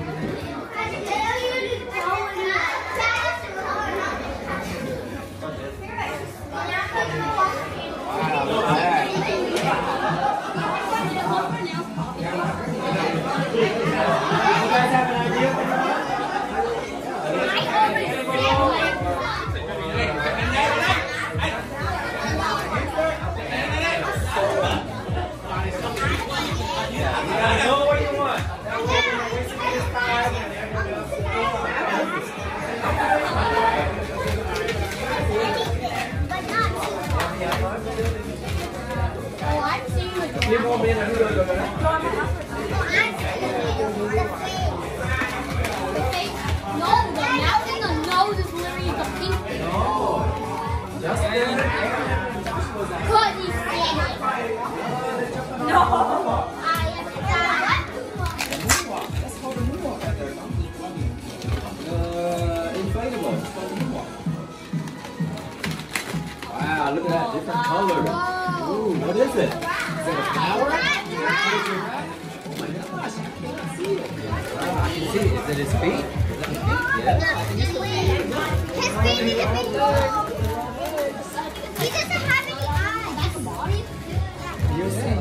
Wow, look at that, different colors. Ooh, what is it? Is it a flower? Oh my gosh, I can't see it. I can see it. Is it his feet? Is that his feet? Yeah. His baby, the big one. He doesn't have any eyes. That's a body? You'll see.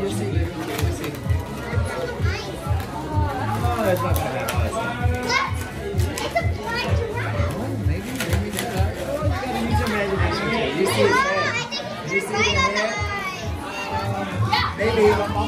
Oh, it's not gonna have eyes. It's a blind giraffe. Oh, maybe that. Oh, you gotta use your imagination. You see his head? You see his head? Maybe.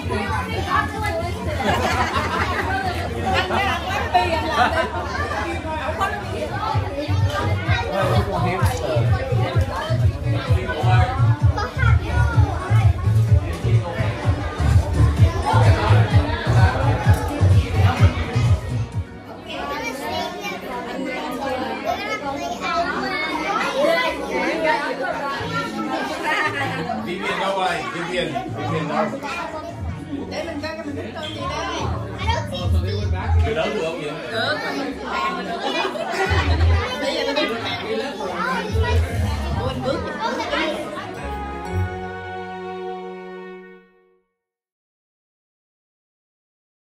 Vivian đâu rồi? Vivian đâu? Để mình coi mình thích con gì đây. Cái đó được không vậy? Được. Bây giờ nó biết